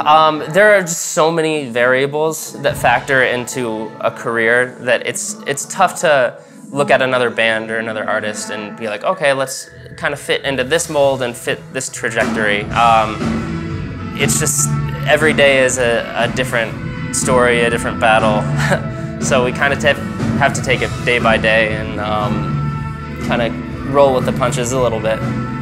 There are just so many variables that factor into a career that it's tough to look at another band or another artist and be like, okay, let's kind of fit into this mold and fit this trajectory. It's just every day is a different story, a different battle. So we kind of have to take it day by day and kind of roll with the punches a little bit.